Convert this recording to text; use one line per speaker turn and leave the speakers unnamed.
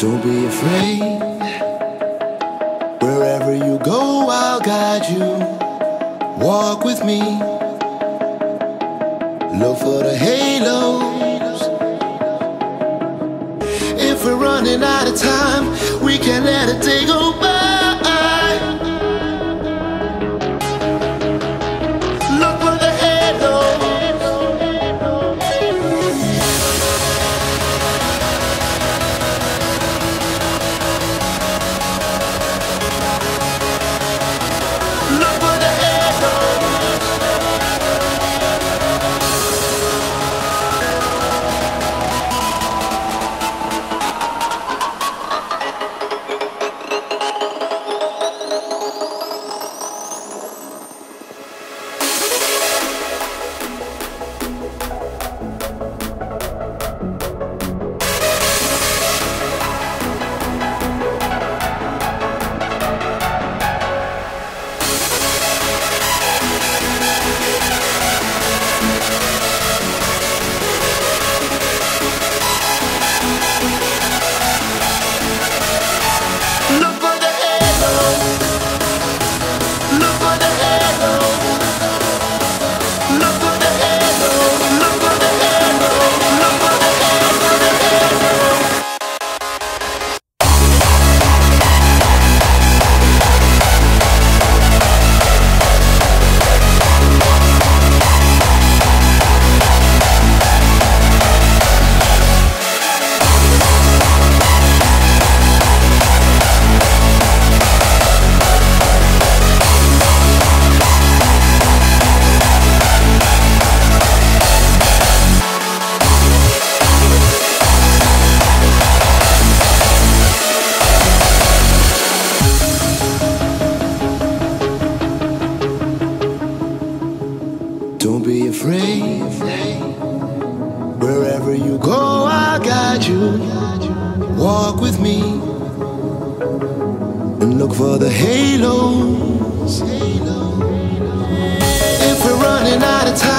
Don't be afraid. Wherever you go, I'll guide you. Walk with me. Look for the halos. If we're running out of time, we can't let a day go by. Look for the halos. Look for the halos. Don't be afraid. Wherever you go, I'll guide you. Walk with me and look for the halos. If we're running out of time,